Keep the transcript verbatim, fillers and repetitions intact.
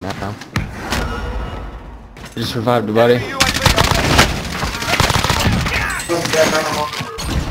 now. You just revived the buddy. U A V